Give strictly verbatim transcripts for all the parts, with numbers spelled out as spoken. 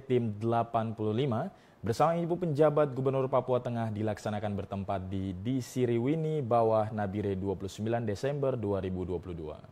Tim delapan puluh lima bersama ibu penjabat Gubernur Papua Tengah dilaksanakan bertempat di di Siriwini Bawah Nabire dua puluh sembilan Desember dua ribu dua puluh dua.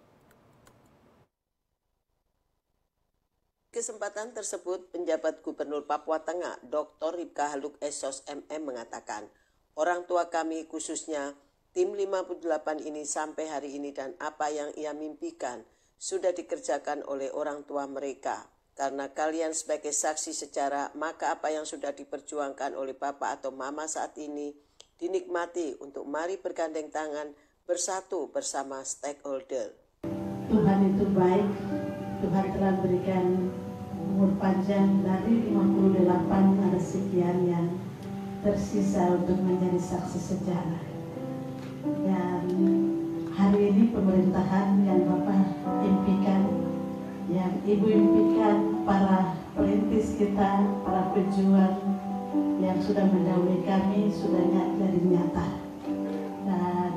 Kesempatan tersebut, penjabat Gubernur Papua Tengah, Doktor Ripka Haluk Esos M M mengatakan, orang tua kami khususnya tim lima puluh delapan ini sampai hari ini dan apa yang ia mimpikan sudah dikerjakan oleh orang tua mereka. Karena kalian sebagai saksi sejarah, maka apa yang sudah diperjuangkan oleh Bapak atau Mama saat ini dinikmati untuk mari bergandeng tangan bersatu bersama stakeholder. Tuhan itu baik, Tuhan telah berikan umur panjang dari lima puluh delapan ada sekian yang tersisa untuk menjadi saksi sejarah. Dan hari ini pemerintahan yang Bapak impikan, yang Ibu impikan, para perintis kita, para pejuang yang sudah mendahului kami sudah jadi nyata. Dan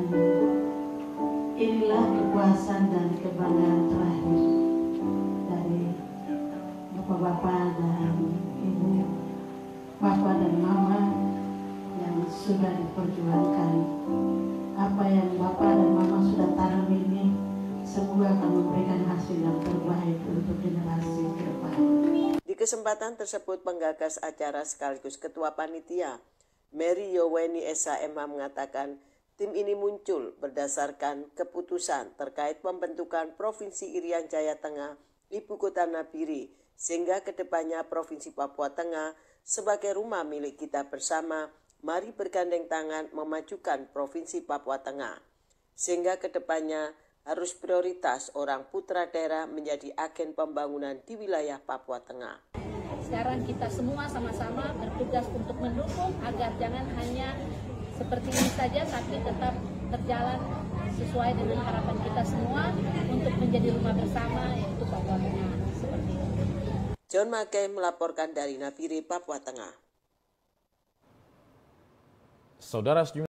inilah kepuasan dan kebanggaan terakhir dari Bapak-bapak dan Ibu, Bapak dan Mama yang sudah diperjuangkan. Apa yang Bapak dan Mama sudah tanam ini semoga akan memberikan hasil yang terbaik untuk generasi ke depan. Di kesempatan tersebut, penggagas acara sekaligus Ketua Panitia, Mary Yoweni S H M H mengatakan, tim ini muncul berdasarkan keputusan terkait pembentukan Provinsi Irian Jaya Tengah, Ibu Kota Nabire, sehingga kedepannya Provinsi Papua Tengah sebagai rumah milik kita bersama, mari bergandeng tangan memajukan Provinsi Papua Tengah. Sehingga kedepannya harus prioritas orang putra daerah menjadi agen pembangunan di wilayah Papua Tengah. Sekarang kita semua sama-sama bertugas untuk mendukung agar jangan hanya seperti ini saja, tapi tetap berjalan sesuai dengan harapan kita semua untuk menjadi rumah bersama, yaitu Papua Tengah. Seperti itu. John Mackey melaporkan dari Nabire, Papua Tengah. Saudara